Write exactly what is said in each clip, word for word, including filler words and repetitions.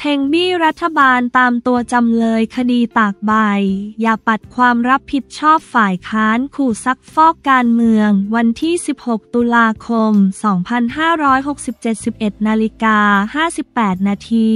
งบี้รัฐบาลตามตัวจำเลยคดีตากใบอย่าปัดความรับผิดชอบฝ่ายค้านขู่ซักฟอกการเมืองวันที่สิบหกตุลาคมสองพันห้าร้อยหกสิบเจ็ด สิบเอ็ดนาฬิกาห้าสิบแปดนาที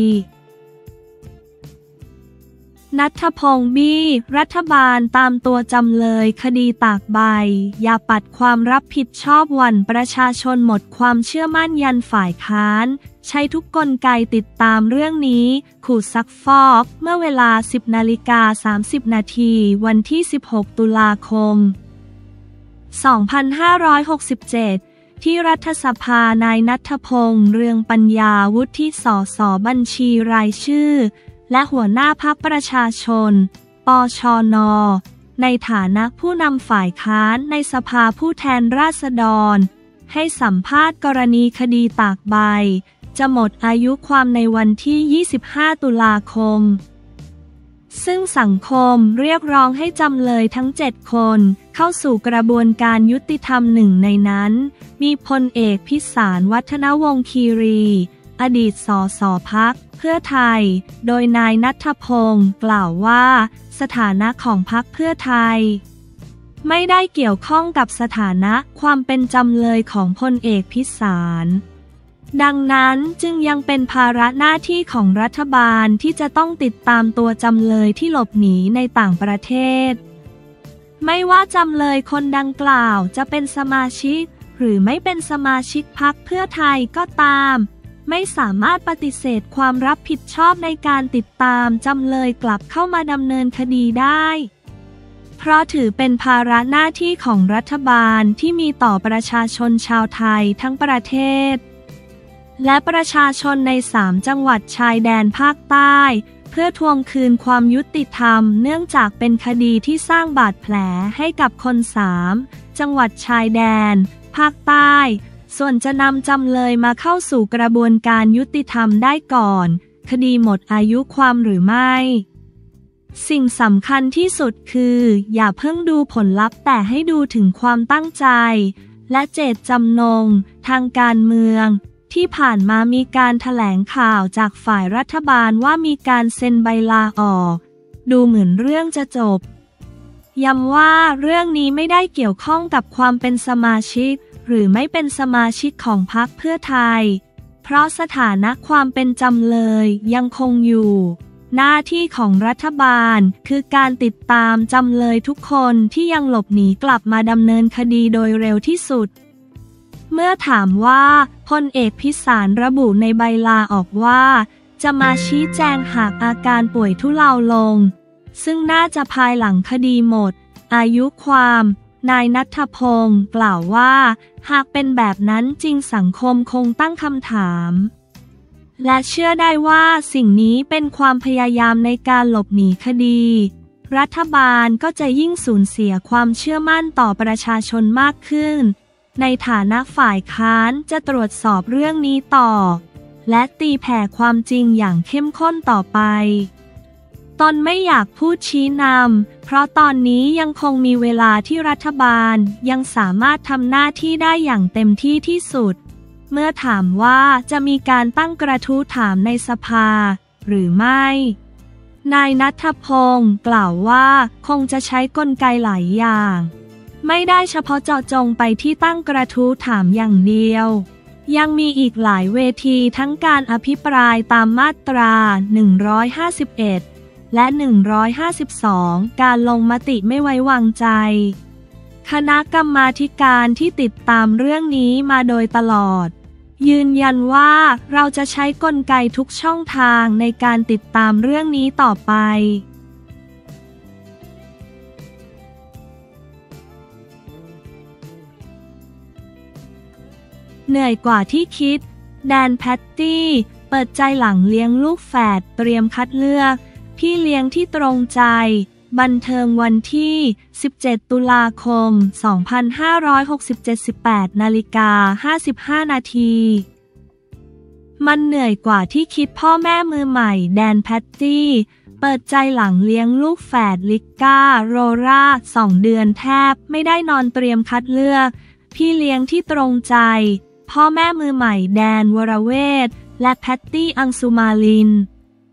ณัฐพงษ์บี้รัฐบาลตามตัวจำเลยคดีตากใบอย่าปัดความรับผิดชอบหวั่นประชาชนหมดความเชื่อมั่นยันฝ่ายค้านใช้ทุกกลไกติดตามเรื่องนี้ขู่ซักฟอกเมื่อเวลา สิบนาฬิกาสามสิบนาทีวันที่สิบหกตุลาคมสองพันห้าร้อยหกสิบเจ็ดที่รัฐสภานายณัฐพงษ์เรืองปัญญาวุฒิสสบัญชีรายชื่อและหัวหน้าพรรคประชาชนปชนในฐานะผู้นำฝ่ายค้านในสภาผู้แทนราษฎรให้สัมภาษณ์กรณีคดีตากใบจะหมดอายุความในวันที่ยี่สิบห้าตุลาคมซึ่งสังคมเรียกร้องให้จำเลยทั้งเจ็ดคนเข้าสู่กระบวนการยุติธรรมหนึ่งในนั้นมีพลเอกพิสารวัฒนวงศ์คีรีอดีตสสพรรคเพื่อไทยโดยนายณัฐพงศ์กล่าวว่าสถานะของพรรคเพื่อไทยไม่ได้เกี่ยวข้องกับสถานะความเป็นจำเลยของพลเอกพิสารดังนั้นจึงยังเป็นภาระหน้าที่ของรัฐบาลที่จะต้องติดตามตัวจำเลยที่หลบหนีในต่างประเทศไม่ว่าจำเลยคนดังกล่าวจะเป็นสมาชิกหรือไม่เป็นสมาชิกพรรคเพื่อไทยก็ตามไม่สามารถปฏิเสธความรับผิดชอบในการติดตามจำเลยกลับเข้ามาดำเนินคดีได้เพราะถือเป็นภาระหน้าที่ของรัฐบาลที่มีต่อประชาชนชาวไทยทั้งประเทศและประชาชนในสามจังหวัดชายแดนภาคใต้เพื่อทวงคืนความยุติธรรมเนื่องจากเป็นคดีที่สร้างบาดแผลให้กับคนสามจังหวัดชายแดนภาคใต้ส่วนจะนำจำเลยมาเข้าสู่กระบวนการยุติธรรมได้ก่อนคดีหมดอายุความหรือไม่สิ่งสำคัญที่สุดคืออย่าเพิ่งดูผลลัพธ์แต่ให้ดูถึงความตั้งใจและเจตจำนงทางการเมืองที่ผ่านมามีการแถลงข่าวจากฝ่ายรัฐบาลว่ามีการเซ็นใบลาออกดูเหมือนเรื่องจะจบย้ำว่าเรื่องนี้ไม่ได้เกี่ยวข้องกับความเป็นสมาชิกหรือไม่เป็นสมาชิกของพรรคเพื่อไทยเพราะสถานะความเป็นจำเลยยังคงอยู่หน้าที่ของรัฐบาลคือการติดตามจำเลยทุกคนที่ยังหลบหนีกลับมาดำเนินคดีโดยเร็วที่สุดเมื่อถามว่าพลเอกพิสารระบุในใบลาออกว่าจะมาชี้แจงหากอาการป่วยทุเลาลงซึ่งน่าจะภายหลังคดีหมดอายุความนายณัฐพงศ์กล่าวว่าหากเป็นแบบนั้นจริงสังคมคงตั้งคำถามและเชื่อได้ว่าสิ่งนี้เป็นความพยายามในการหลบหนีคดีรัฐบาลก็จะยิ่งสูญเสียความเชื่อมั่นต่อประชาชนมากขึ้นในฐานะฝ่ายค้านจะตรวจสอบเรื่องนี้ต่อและตีแผ่ความจริงอย่างเข้มข้นต่อไปตนไม่อยากพูดชี้นำเพราะตอนนี้ยังคงมีเวลาที่รัฐบาลยังสามารถทำหน้าที่ได้อย่างเต็มที่ที่สุดเมื่อถามว่าจะมีการตั้งกระทู้ถามในสภาหรือไม่นายณัฐพงศ์กล่าวว่าคงจะใช้กลไกหลายอย่างไม่ได้เฉพาะเจาะจงไปที่ตั้งกระทู้ถามอย่างเดียวยังมีอีกหลายเวทีทั้งการอภิปรายตามมาตราหนึ่งร้อยห้าสิบเอ็ดและหนึ่งร้อยห้าสิบสองการลงมติไม่ไว้วางใจคณะกรรมาธิการที่ติดตามเรื่องนี้มาโดยตลอดยืนยันว่าเราจะใช้กลไกทุกช่องทางในการติดตามเรื่องนี้ต่อไปเหนื่อยกว่าที่คิดแดนแพตตี้เปิดใจหลังเลี้ยงลูกแฝดเตรียมคัดเลือกพี่เลี้ยงที่ตรงใจบันเทิงวันที่สิบเจ็ดตุลาคมสองพันห้าร้อยหกสิบเจ็ด สิบแปดนาฬิกาห้าสิบห้านาทีมันเหนื่อยกว่าที่คิดพ่อแม่มือใหม่แดนแพตตี้เปิดใจหลังเลี้ยงลูกแฝดลิก้าโรราสองเดือนแทบไม่ได้นอนเตรียมคัดเลือกพี่เลี้ยงที่ตรงใจพ่อแม่มือใหม่แดนวรเวทและแพตตี้อังสุมาลิน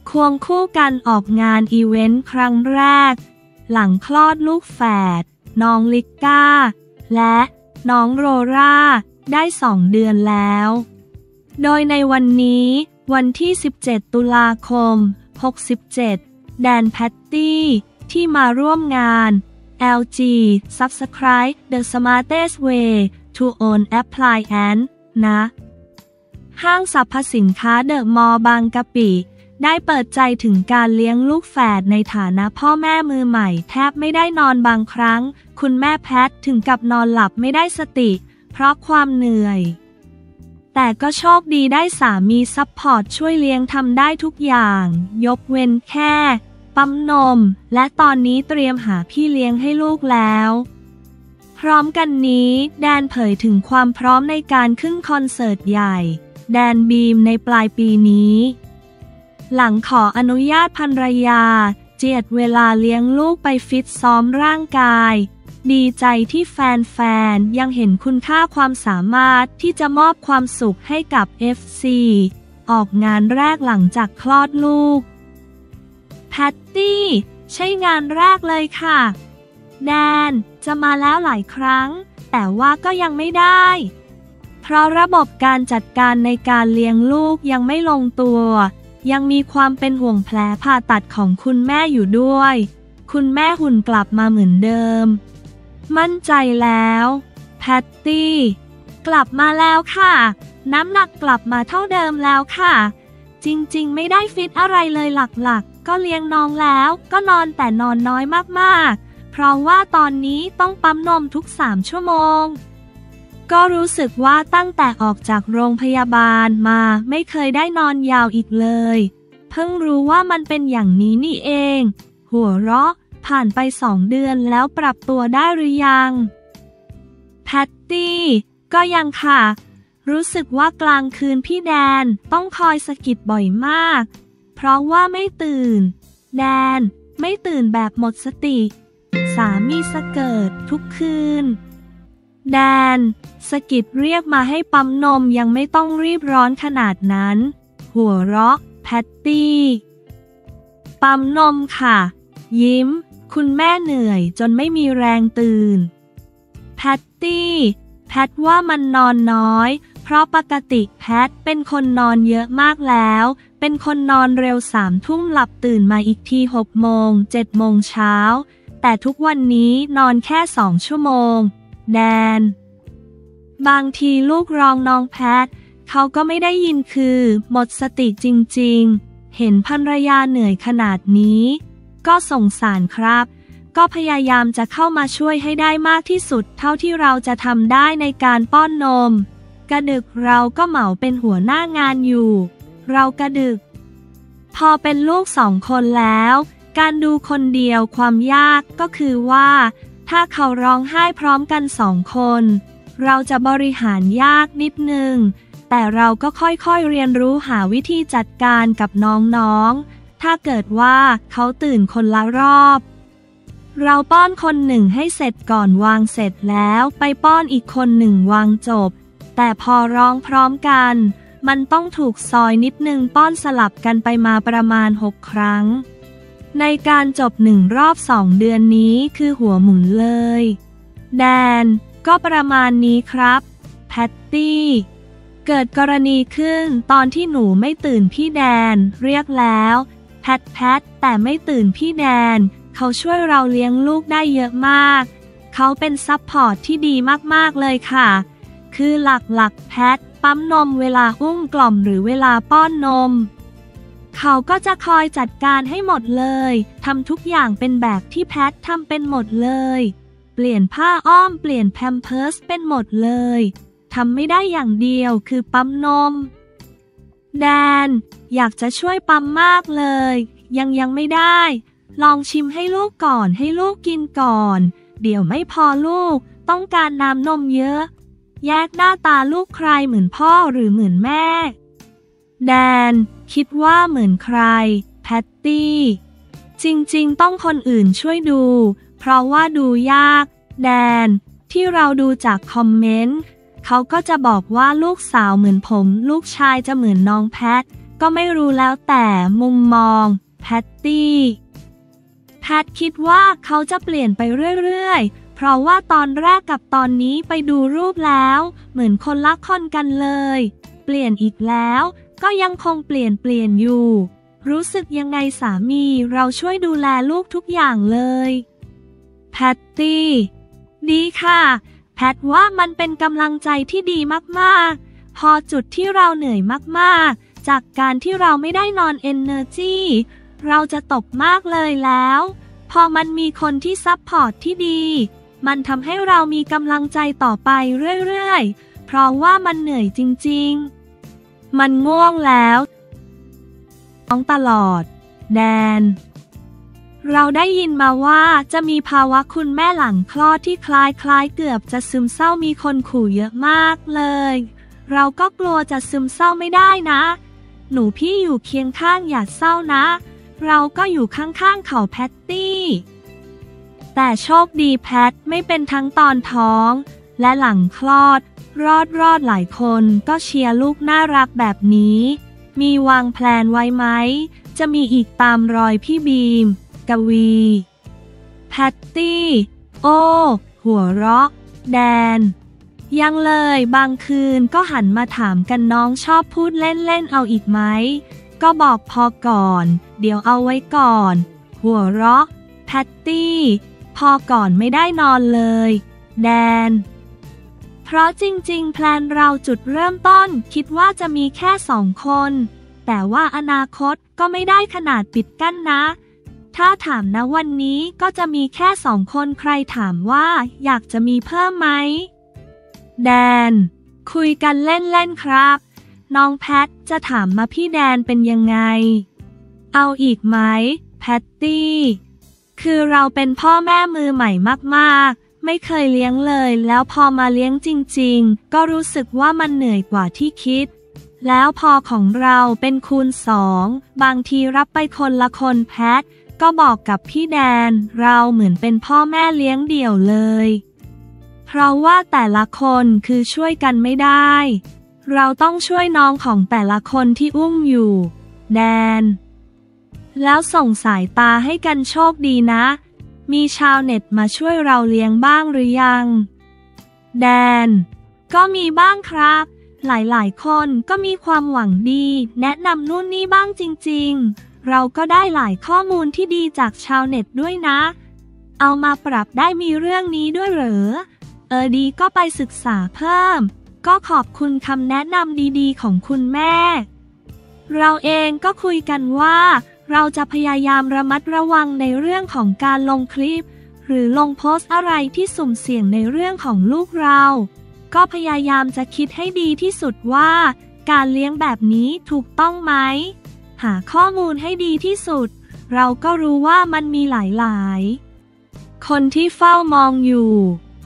ควงคู่กันออกงานอีเวนต์ครั้งแรกหลังคลอดลูกแฝดน้องลิก้าและน้องโรราได้สองเดือนแล้วโดยในวันนี้วันที่สิบเจ็ดตุลาคมหกสิบเจ็ดแดนแพตตี้ที่มาร่วมงาน แอล จี Subscribe the smartest way to own appliance นะห้างสรรพสินค้าเดอะมอลล์บางกะปิได้เปิดใจถึงการเลี้ยงลูกแฝดในฐานะพ่อแม่มือใหม่แทบไม่ได้นอนบางครั้งคุณแม่แพทถึงกับนอนหลับไม่ได้สติเพราะความเหนื่อยแต่ก็โชคดีได้สามีซัพพอร์ตช่วยเลี้ยงทำได้ทุกอย่างยกเว้นแค่ปั๊มนมและตอนนี้เตรียมหาพี่เลี้ยงให้ลูกแล้วพร้อมกันนี้แดนเผยถึงความพร้อมในการขึ้นคอนเสิร์ตใหญ่แดนบีมในปลายปีนี้หลังขออนุญาตภรรยาเจียดเวลาเลี้ยงลูกไปฟิตซ้อมร่างกายดีใจที่แฟนๆยังเห็นคุณค่าความสามารถที่จะมอบความสุขให้กับ เอฟ ซี ออกงานแรกหลังจากคลอดลูกแพตตี้ใช่งานแรกเลยค่ะแดนจะมาแล้วหลายครั้งแต่ว่าก็ยังไม่ได้เพราะระบบการจัดการในการเลี้ยงลูกยังไม่ลงตัวยังมีความเป็นห่วงแผลผ่าตัดของคุณแม่อยู่ด้วยคุณแม่หุ่นกลับมาเหมือนเดิมมั่นใจแล้วแพตตี้กลับมาแล้วค่ะน้ำหนักกลับมาเท่าเดิมแล้วค่ะจริงๆไม่ได้ฟิตอะไรเลยหลักๆก็เลี้ยงน้องแล้วก็นอนแต่นอนน้อยมากๆเพราะว่าตอนนี้ต้องปั๊มนมทุกสามชั่วโมงก็รู้สึกว่าตั้งแต่ออกจากโรงพยาบาลมาไม่เคยได้นอนยาวอีกเลยเพิ่งรู้ว่ามันเป็นอย่างนี้นี่เองหัวเราะผ่านไปสองเดือนแล้วปรับตัวได้หรือยังแพตตี้ก็ยังค่ะรู้สึกว่ากลางคืนพี่แดนต้องคอยสะกิดบ่อยมากเพราะว่าไม่ตื่นแดนไม่ตื่นแบบหมดสติสามีสะเกิดทุกคืนแดนสะกิดเรียกมาให้ปั๊มนมยังไม่ต้องรีบร้อนขนาดนั้นหัวเราะแพตตี้ปั๊มนมค่ะยิ้มคุณแม่เหนื่อยจนไม่มีแรงตื่นแพตตี้แพทว่ามันนอนน้อยเพราะปกติแพทเป็นคนนอนเยอะมากแล้วเป็นคนนอนเร็วสามทุ่มหลับตื่นมาอีกทีหกโมงเจ็ดโมงเช้าแต่ทุกวันนี้นอนแค่สองชั่วโมงแดนบางทีลูกร้องน้องแพทเขาก็ไม่ได้ยินคือหมดสติจริงๆเห็นภรรยาเหนื่อยขนาดนี้ก็สงสารครับก็พยายามจะเข้ามาช่วยให้ได้มากที่สุดเท่าที่เราจะทำได้ในการป้อนนมกระดึกเราก็เหมาเป็นหัวหน้างานอยู่เรากระดึกพอเป็นลูกสองคนแล้วการดูคนเดียวความยากก็คือว่าถ้าเขาร้องไห้พร้อมกันสองคนเราจะบริหารยากนิดนึงแต่เราก็ค่อยๆเรียนรู้หาวิธีจัดการกับน้องๆถ้าเกิดว่าเขาตื่นคนละรอบเราป้อนคนหนึ่งให้เสร็จก่อนวางเสร็จแล้วไปป้อนอีกคนหนึ่งวางจบแต่พอร้องพร้อมกันมันต้องถูกซอยนิดนึงป้อนสลับกันไปมาประมาณหกครั้งในการจบหนึ่งรอบสองเดือนนี้คือหัวหมุนเลยแดนก็ประมาณนี้ครับแพตตี้เกิดกรณีขึ้นตอนที่หนูไม่ตื่นพี่แดนเรียกแล้วแพทแพทแต่ไม่ตื่นพี่แดนเขาช่วยเราเลี้ยงลูกได้เยอะมากเขาเป็นซัพพอร์ตที่ดีมากๆเลยค่ะคือหลักๆแพทปั๊มนมเวลาอุ้มกล่อมหรือเวลาป้อนนมเขาก็จะคอยจัดการให้หมดเลยทำทุกอย่างเป็นแบบที่แพททำเป็นหมดเลยเปลี่ยนผ้าอ้อมเปลี่ยนแพมเพิร์สเป็นหมดเลยทำไม่ได้อย่างเดียวคือปั๊มนมแดนอยากจะช่วยปั๊มมากเลยยังยังไม่ได้ลองชิมให้ลูกก่อนให้ลูกกินก่อนเดี๋ยวไม่พอลูกต้องการน้ำนมเยอะแยกหน้าตาลูกใครเหมือนพ่อหรือเหมือนแม่แดนคิดว่าเหมือนใครแพตตี้จริงๆต้องคนอื่นช่วยดูเพราะว่าดูยากแดนที่เราดูจากคอมเมนต์เขาก็จะบอกว่าลูกสาวเหมือนผมลูกชายจะเหมือนน้องแพทก็ไม่รู้แล้วแต่มุมมองแพตตี้แพทคิดว่าเขาจะเปลี่ยนไปเรื่อยๆเพราะว่าตอนแรกกับตอนนี้ไปดูรูปแล้วเหมือนคนละคนกันเลยเปลี่ยนอีกแล้วก็ยังคงเปลี่ยนเปลี่ยนอยู่รู้สึกยังไงสามีเราช่วยดูแลลูกทุกอย่างเลยแพตตี้ดีค่ะแพทว่ามันเป็นกำลังใจที่ดีมากๆพอจุดที่เราเหนื่อยมากๆจากการที่เราไม่ได้นอนเอนเนอร์จีเราจะตกมากเลยแล้วพอมันมีคนที่ซัพพอร์ตที่ดีมันทำให้เรามีกำลังใจต่อไปเรื่อยๆเพราะว่ามันเหนื่อยจริงๆมันง่วงแล้วน้องตลอดแดนเราได้ยินมาว่าจะมีภาวะคุณแม่หลังคลอดที่คล้ายๆเกือบจะซึมเศร้ามีคนขู่เยอะมากเลยเราก็กลัวจะซึมเศร้าไม่ได้นะหนูพี่อยู่เคียงข้างอย่าเศร้านะเราก็อยู่ข้างๆเขาแพตตี้แต่โชคดีแพทไม่เป็นทั้งตอนท้องและหลังคลอดรอดรอดหลายคนก็เชียร์ลูกน่ารักแบบนี้มีวางแพลนไว้ไหมจะมีอีกตามรอยพี่บีมกวีแพตตี้โอ้หัวเราะแดนยังเลยบางคืนก็หันมาถามกันน้องชอบพูดเล่นๆเอาอีกไหมก็บอกพอก่อนเดี๋ยวเอาไว้ก่อนหัวเราะแพตตี้พอก่อนไม่ได้นอนเลยแดนเพราะจริงๆแพลนเราจุดเริ่มต้นคิดว่าจะมีแค่สองคนแต่ว่าอนาคตก็ไม่ได้ขนาดปิดกั้นนะถ้าถามนะวันนี้ก็จะมีแค่สองคนใครถามว่าอยากจะมีเพิ่มไหมแดนคุยกันเล่นๆครับน้องแพทจะถามมาพี่แดนเป็นยังไงเอาอีกไหมแพตตี้คือเราเป็นพ่อแม่มือใหม่มากๆไม่เคยเลี้ยงเลยแล้วพอมาเลี้ยงจริงๆก็รู้สึกว่ามันเหนื่อยกว่าที่คิดแล้วพอของเราเป็นคูณสองบางทีรับไปคนละคนแพทก็บอกกับพี่แดนเราเหมือนเป็นพ่อแม่เลี้ยงเดี่ยวเลยเพราะว่าแต่ละคนคือช่วยกันไม่ได้เราต้องช่วยน้องของแต่ละคนที่อุ้มอยู่แดนแล้วส่งสายตาให้กันโชคดีนะมีชาวเน็ตมาช่วยเราเลี้ยงบ้างหรือยังแดนก็มีบ้างครับหลายๆคนก็มีความหวังดีแนะนำนู่นนี่บ้างจริงๆเราก็ได้หลายข้อมูลที่ดีจากชาวเน็ตด้วยนะเอามาปรับได้มีเรื่องนี้ด้วยเหรอเออดีก็ไปศึกษาเพิ่มก็ขอบคุณคำแนะนำดีๆของคุณแม่เราเองก็คุยกันว่าเราจะพยายามระมัดระวังในเรื่องของการลงคลิปหรือลงโพสต์อะไรที่สุ่มเสี่ยงในเรื่องของลูกเราก็พยายามจะคิดให้ดีที่สุดว่าการเลี้ยงแบบนี้ถูกต้องไหมหาข้อมูลให้ดีที่สุดเราก็รู้ว่ามันมีหลายๆคนที่เฝ้ามองอยู่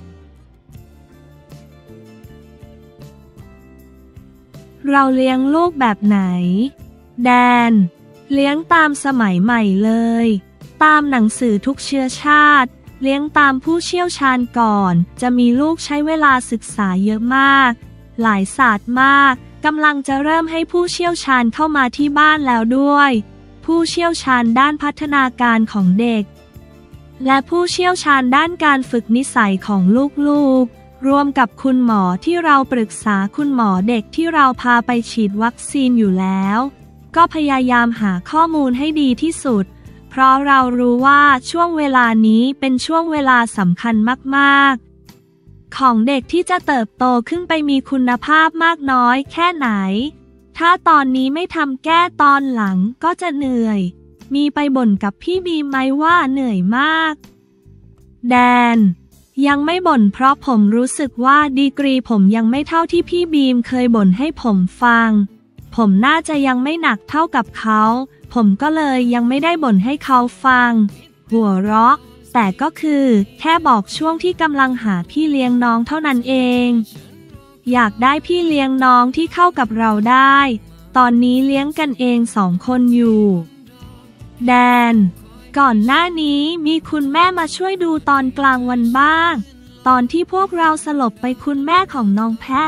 เราเลี้ยงลูกแบบไหนแดนเลี้ยงตามสมัยใหม่เลยตามหนังสือทุกเชื้อชาติเลี้ยงตามผู้เชี่ยวชาญก่อนจะมีลูกใช้เวลาศึกษาเยอะมากหลายศาสตร์มากกำลังจะเริ่มให้ผู้เชี่ยวชาญเข้ามาที่บ้านแล้วด้วยผู้เชี่ยวชาญด้านพัฒนาการของเด็กและผู้เชี่ยวชาญด้านการฝึกนิสัยของลูกๆรวมกับคุณหมอที่เราปรึกษาคุณหมอเด็กที่เราพาไปฉีดวัคซีนอยู่แล้วก็พยายามหาข้อมูลให้ดีที่สุดเพราะเรารู้ว่าช่วงเวลานี้เป็นช่วงเวลาสำคัญมากๆของเด็กที่จะเติบโตขึ้นไปมีคุณภาพมากน้อยแค่ไหนถ้าตอนนี้ไม่ทำแก้ตอนหลังก็จะเหนื่อยมีไปบ่นกับพี่บีมไหมว่าเหนื่อยมากแดนยังไม่บ่นเพราะผมรู้สึกว่าดีกรีผมยังไม่เท่าที่พี่บีมเคยบ่นให้ผมฟังผมน่าจะยังไม่หนักเท่ากับเขาผมก็เลยยังไม่ได้บ่นให้เขาฟังหัวเราะแต่ก็คือแค่บอกช่วงที่กำลังหาพี่เลี้ยงน้องเท่านั้นเองอยากได้พี่เลี้ยงน้องที่เข้ากับเราได้ตอนนี้เลี้ยงกันเองสองคนอยู่แดนก่อนหน้านี้มีคุณแม่มาช่วยดูตอนกลางวันบ้างตอนที่พวกเราสลบไปคุณแม่ของน้องแพท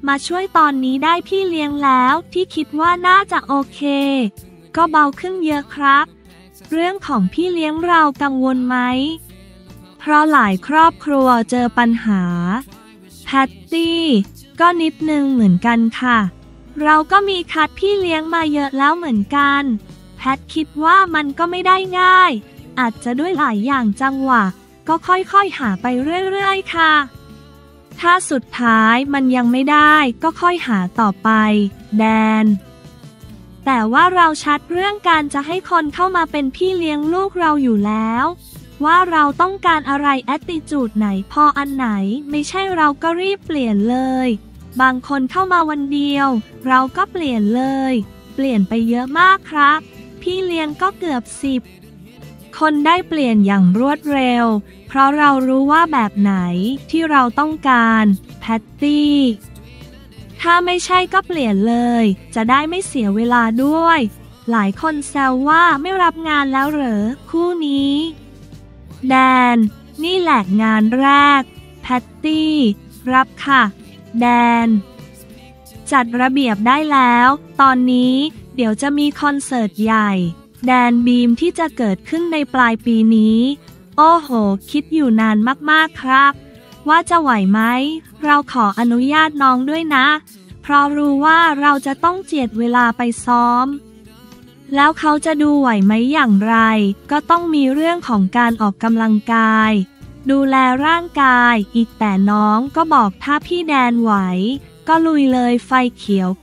มาช่วยตอนนี้ได้พี่เลี้ยงแล้วที่คิดว่าน่าจะโอเคก็เบาขึ้นเยอะครับเรื่องของพี่เลี้ยงเรากังวลไหมเพราะหลายครอบครัวเจอปัญหาแพตตี้ก็นิดนึงเหมือนกันค่ะเราก็มีคัดพี่เลี้ยงมาเยอะแล้วเหมือนกันแพทคิดว่ามันก็ไม่ได้ง่ายอาจจะด้วยหลายอย่างจังหวะก็ค่อยๆหาไปเรื่อยๆค่ะถ้าสุดท้ายมันยังไม่ได้ก็ค่อยหาต่อไปแดนแต่ว่าเราชัดเรื่องการจะให้คนเข้ามาเป็นพี่เลี้ยงลูกเราอยู่แล้วว่าเราต้องการอะไรแอตติจูดไหนพออันไหนไม่ใช่เราก็รีบเปลี่ยนเลยบางคนเข้ามาวันเดียวเราก็เปลี่ยนเลยเปลี่ยนไปเยอะมากครับพี่เลี้ยงก็เกือบสิบคนได้เปลี่ยนอย่างรวดเร็วเพราะเรารู้ว่าแบบไหนที่เราต้องการแพตตี้ถ้าไม่ใช่ก็เปลี่ยนเลยจะได้ไม่เสียเวลาด้วยหลายคนแซวว่าไม่รับงานแล้วเหรอคู่นี้แดนนี่แหละงานแรกแพตตี้รับค่ะแดนจัดระเบียบได้แล้วตอนนี้เดี๋ยวจะมีคอนเสิร์ตใหญ่แดนบีมที่จะเกิดขึ้นในปลายปีนี้โอ้โหคิดอยู่นานมากๆครับว่าจะไหวไหมเราขออนุญาตน้องด้วยนะเพราะรู้ว่าเราจะต้องเจียดเวลาไปซ้อมแล้วเขาจะดูไหวไหมอย่างไรก็ต้องมีเรื่องของการออกกำลังกายดูแลร่างกายอีกแต่น้องก็บอกถ้าพี่แดนไหวก็ลุยเลยไฟเขียว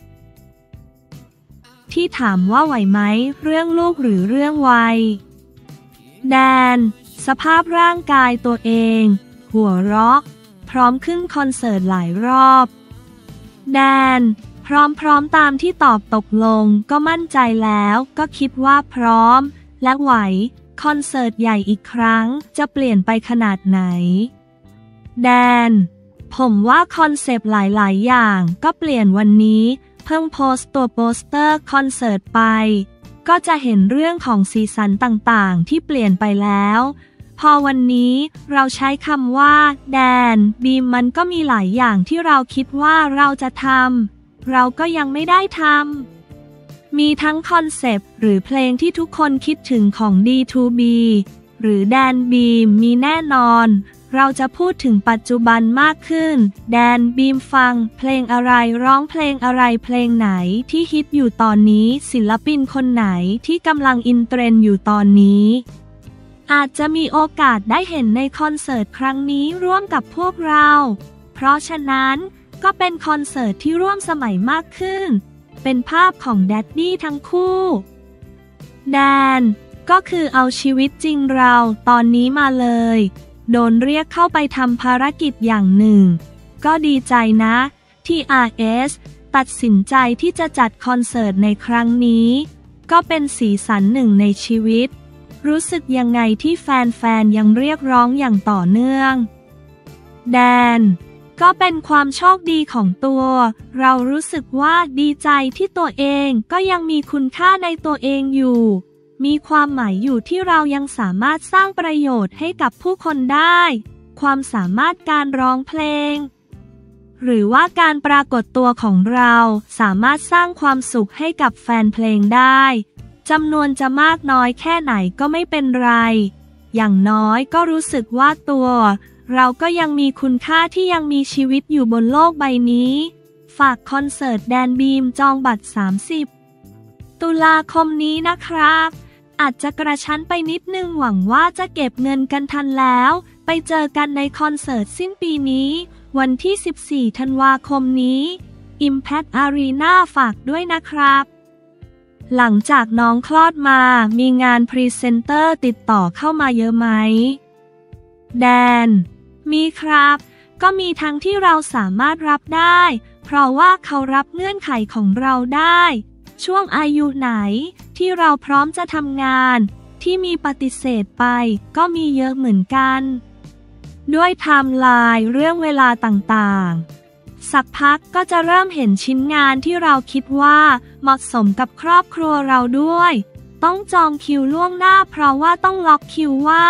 ที่ถามว่าไหวไหมเรื่องลูกหรือเรื่องวัยแดนสภาพร่างกายตัวเองหัวเราะพร้อมขึ้นคอนเสิร์ตหลายรอบแดนพร้อมๆตามที่ตอบตกลงก็มั่นใจแล้วก็คิดว่าพร้อมและไหวคอนเสิร์ตใหญ่อีกครั้งจะเปลี่ยนไปขนาดไหนแดนผมว่าคอนเซปต์หลายๆอย่างก็เปลี่ยนวันนี้เพิ่งโพสต์ตัวโปสเตอร์คอนเสิร์ตไปก็จะเห็นเรื่องของสีสันต่างๆที่เปลี่ยนไปแล้วพอวันนี้เราใช้คำว่าแดนบีมมันก็มีหลายอย่างที่เราคิดว่าเราจะทำเราก็ยังไม่ได้ทำมีทั้งคอนเซปต์หรือเพลงที่ทุกคนคิดถึงของ ดี ทู บี หรือแดนบีมมีแน่นอนเราจะพูดถึงปัจจุบันมากขึ้นแดนบีมฟังเพลงอะไรร้องเพลงอะไรเพลงไหนที่ฮิตอยู่ตอนนี้ศิลปินคนไหนที่กำลังอินเทรนด์อยู่ตอนนี้อาจจะมีโอกาสได้เห็นในคอนเสิร์ตครั้งนี้ร่วมกับพวกเราเพราะฉะนั้นก็เป็นคอนเสิร์ตที่ร่วมสมัยมากขึ้นเป็นภาพของแดดดี้ทั้งคู่แดนก็คือเอาชีวิตจริงเราตอนนี้มาเลยโดนเรียกเข้าไปทำภารกิจอย่างหนึ่งก็ดีใจนะที่ อาร์ เอส ตัดสินใจที่จะจัดคอนเสิร์ตในครั้งนี้ก็เป็นสีสันหนึ่งในชีวิตรู้สึกยังไงที่แฟนๆยังเรียกร้องอย่างต่อเนื่องแดนก็เป็นความโชคดีของตัวเรารู้สึกว่าดีใจที่ตัวเองก็ยังมีคุณค่าในตัวเองอยู่มีความหมายอยู่ที่เรายังสามารถสร้างประโยชน์ให้กับผู้คนได้ความสามารถการร้องเพลงหรือว่าการปรากฏตัวของเราสามารถสร้างความสุขให้กับแฟนเพลงได้จำนวนจะมากน้อยแค่ไหนก็ไม่เป็นไรอย่างน้อยก็รู้สึกว่าตัวเราก็ยังมีคุณค่าที่ยังมีชีวิตอยู่บนโลกใบนี้ฝากคอนเสิร์ตแดนบีมจองบัตรสามสิบตุลาคมนี้นะครับอาจจะกระชั้นไปนิดนึงหวังว่าจะเก็บเงินกันทันแล้วไปเจอกันในคอนเสิร์ตสิ้นปีนี้วันที่สิบสี่ธันวาคมนี้ Impact Arena ฝากด้วยนะครับหลังจากน้องคลอดมามีงานพรีเซนเตอร์ติดต่อเข้ามาเยอะไหมแดนมีครับก็มีทั้งที่เราสามารถรับได้เพราะว่าเขารับเงื่อนไขของเราได้ช่วงอายุไหนที่เราพร้อมจะทำงานที่มีปฏิเสธไปก็มีเยอะเหมือนกันด้วยไทม์ไลน์เรื่องเวลาต่างๆสักพักก็จะเริ่มเห็นชิ้นงานที่เราคิดว่าเหมาะสมกับครอบครัวเราด้วยต้องจองคิวล่วงหน้าเพราะว่าต้องล็อกคิวว่า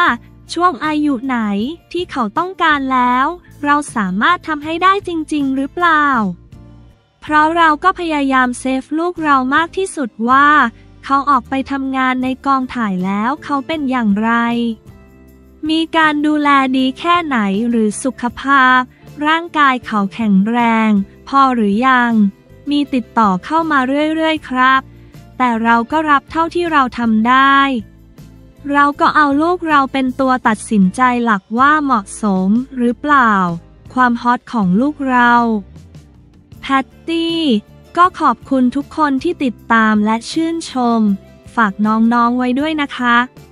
ช่วงอายุไหนที่เขาต้องการแล้ว เราสามารถทำให้ได้จริงๆหรือเปล่า เพราะเราก็พยายามเซฟลูกเรามากที่สุดว่า เขาออกไปทำงานในกองถ่ายแล้วเขาเป็นอย่างไร มีการดูแลดีแค่ไหนหรือสุขภาพ ร่างกายเขาแข็งแรง พอหรือยัง มีติดต่อเข้ามาเรื่อยๆครับ แต่เราก็รับเท่าที่เราทำได้ เราก็เอาลูกเราเป็นตัวตัดสินใจหลักว่าเหมาะสมหรือเปล่า ความฮอตของลูกเราแพตตี้ก็ขอบคุณทุกคนที่ติดตามและชื่นชม ฝากน้องๆไว้ด้วยนะคะ